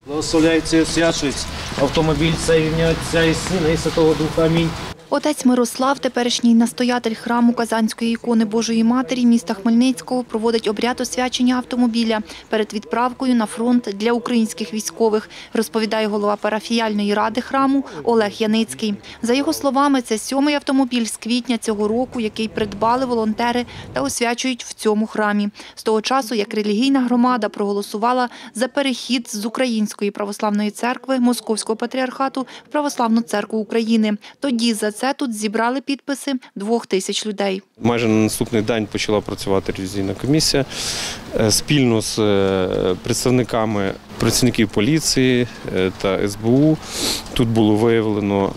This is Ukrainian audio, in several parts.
Благословляється і освячується автомобіль цей в ім'я Отця і Сина і Святого Духа. Амінь. Отець Мирослав, теперішній настоятель храму Казанської ікони Божої Матері міста Хмельницького, проводить обряд освячення автомобіля перед відправкою на фронт для українських військових, розповідає голова парафіяльної ради храму Олег Яницький. За його словами, це 7-й автомобіль з квітня цього року, який придбали волонтери та освячують в цьому храмі. З того часу, як релігійна громада проголосувала за перехід з Української православної церкви Московського патріархату в Православну церкву України. Тоді за це тут зібрали підписи 2000 людей. Майже на наступний день почала працювати ревізійна комісія спільно з працівників поліції та СБУ. Тут було виявлено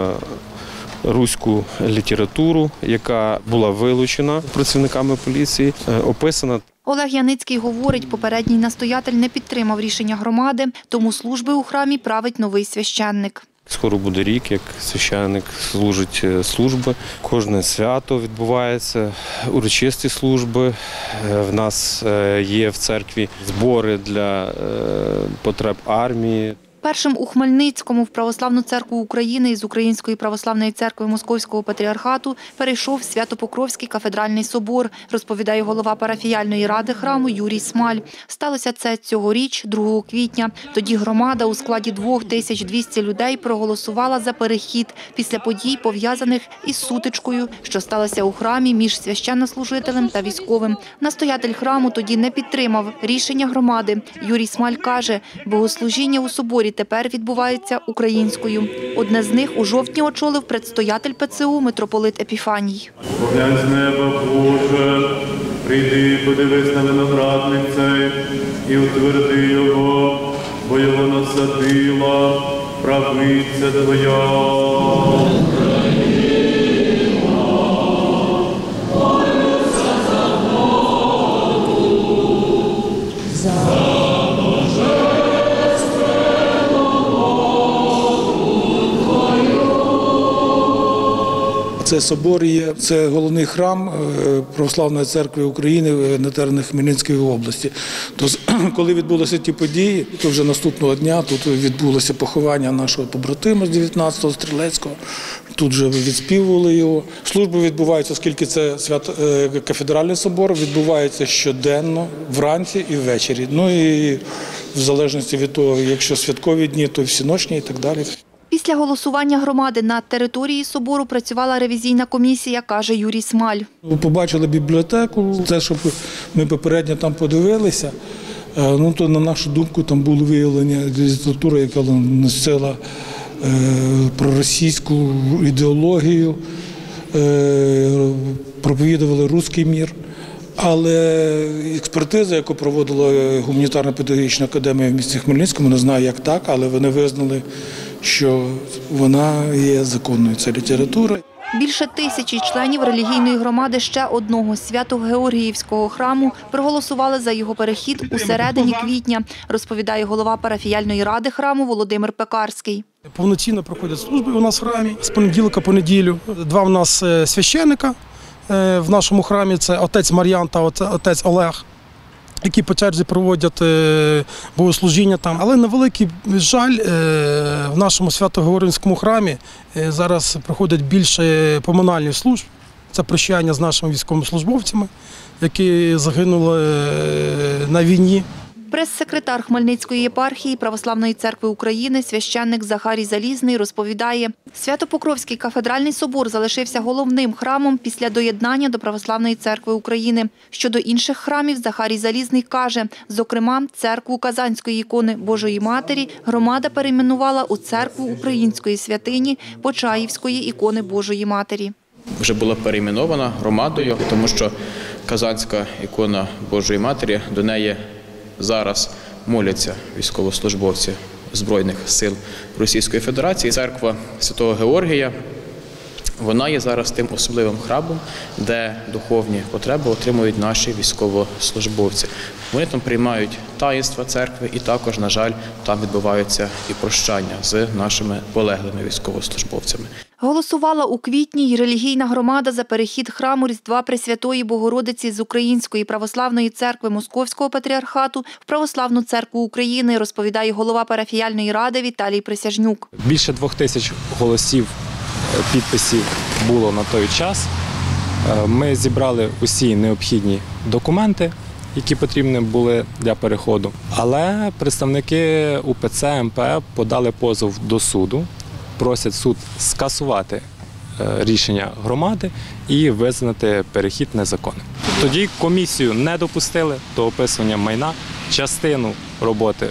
руську літературу, яка була вилучена працівниками поліції, описана. Олег Яницький говорить, попередній настоятель не підтримав рішення громади, тому служби у храмі править новий священник. Скоро буде рік, як священник служить служби. Кожне свято відбувається, урочисті служби. В нас є в церкві збори для потреб армії. Першим у Хмельницькому в Православну церкву України із Української православної церкви Московського патріархату перейшов Свято-Покровський кафедральний собор, розповідає голова парафіяльної ради храму Юрій Смаль. Сталося це цьогоріч, 2 квітня. Тоді громада у складі 2200 людей проголосувала за перехід після подій, пов'язаних із сутичкою, що сталося у храмі між священнослужителем та військовим. Настоятель храму тоді не підтримав рішення громади. Юрій Смаль каже, богослужіння у соборі тепер відбувається українською. Одне з них у жовтні очолив предстоятель ПЦУ митрополит Епіфаній. Поглянь з неба, Боже, прийди, подивись на виноградник цей і утверди його, бо його насадила правиця Твоя. Це собор є, це головний храм Православної церкви України на теренах Хмельницької області. Тож, коли відбулися ті події, то вже наступного дня тут відбулося поховання нашого побратима з 19-го Стрілецького. Тут вже відспівували його. Служби відбуваються, оскільки це кафедральний собор, відбувається щоденно, вранці і ввечері. Ну і в залежності від того, якщо святкові дні, то всіночні і так далі. Після голосування громади на території собору працювала ревізійна комісія, каже Юрій Смаль. Побачили бібліотеку, те, що ми попередньо там подивилися, ну, то на нашу думку там було виявлення літератури, яка носила проросійську ідеологію, проповідували руський мір. Але експертиза, яку проводила гуманітарно-педагогічна академія в місті Хмельницькому, не знаю як так, але вони визнали, що вона є законною, це література. Більше 1000 членів релігійної громади ще одного Свято-Георгіївського храму проголосували за його перехід у середині квітня, розповідає голова парафіяльної ради храму Володимир Пекарський. Повноцінно проходять служби у нас в храмі з понеділка по неділю. 2 в нас священника в нашому храмі, це отець Мар'ян та отець Олег, які по черзі проводять богослужіння там. Але на великий жаль, в нашому Свято-Георгіївському храмі зараз проходять більше поминальних служб. Це прощання з нашими військовослужбовцями, які загинули на війні. Прес-секретар Хмельницької єпархії Православної церкви України священник Захарій Залізний розповідає, Свято-Покровський кафедральний собор залишився головним храмом після доєднання до Православної церкви України. Щодо інших храмів Захарій Залізний каже, зокрема, церкву Казанської ікони Божої Матері громада перейменувала у церкву української святині Почаївської ікони Божої Матері. Вже була перейменована громадою, тому що Казанська ікона Божої Матері, до неї зараз моляться військовослужбовці Збройних сил Російської Федерації. Церква Святого Георгія, вона є зараз тим особливим храмом, де духовні потреби отримують наші військовослужбовці. Вони там приймають таїнства церкви і також, на жаль, там відбуваються і прощання з нашими полеглими військовослужбовцями. Голосувала у квітні й релігійна громада за перехід храму Різдва Пресвятої Богородиці з Української православної церкви Московського патріархату в Православну церкву України, розповідає голова парафіяльної ради Віталій Присяжнюк. Більше 2000 голосів, підписів було на той час. Ми зібрали усі необхідні документи, які потрібні були для переходу. Але представники УПЦ МП подали позов до суду, просять суд скасувати рішення громади і визнати перехід незаконним. Тоді комісію не допустили до описування майна. Частину роботи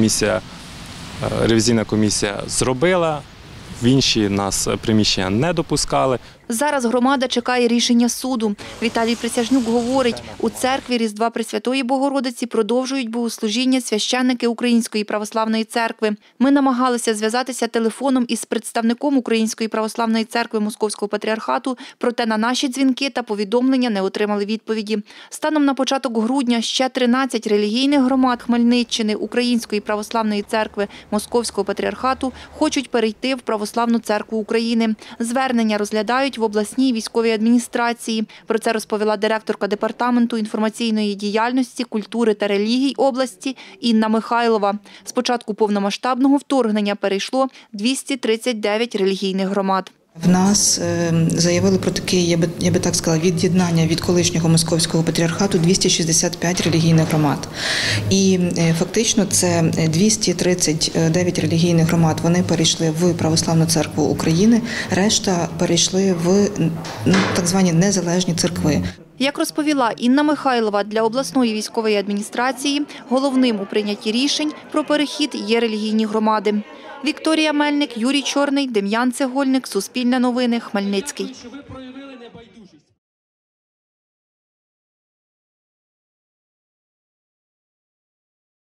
ревізійна комісія зробила, в інші нас приміщення не допускали. Зараз громада чекає рішення суду. Віталій Присяжнюк говорить, у церкві Різдва Пресвятої Богородиці продовжують богослужіння священники Української православної церкви. Ми намагалися зв'язатися телефоном із представником Української православної церкви Московського патріархату, проте на наші дзвінки та повідомлення не отримали відповіді. Станом на початок грудня ще 13 релігійних громад Хмельниччини Української православної церкви Московського патріархату хочуть перейти в Православну церкву України. Звернення розглядають в обласній військовій адміністрації. Про це розповіла директорка Департаменту інформаційної діяльності, культури та релігій області Інна Михайлова. З початку повномасштабного вторгнення перейшло 239 релігійних громад. В нас заявили про таке, я би так сказала, від'єднання від колишнього Московського патріархату 265 релігійних громад. І фактично це 239 релігійних громад, вони перейшли в Православну церкву України, решта перейшли в так звані незалежні церкви. Як розповіла Інна Михайлова, для обласної військової адміністрації головним у прийнятті рішень про перехід є релігійні громади. Вікторія Мельник, Юрій Чорний, Дем'ян Цегольник, Суспільне новини, Хмельницький.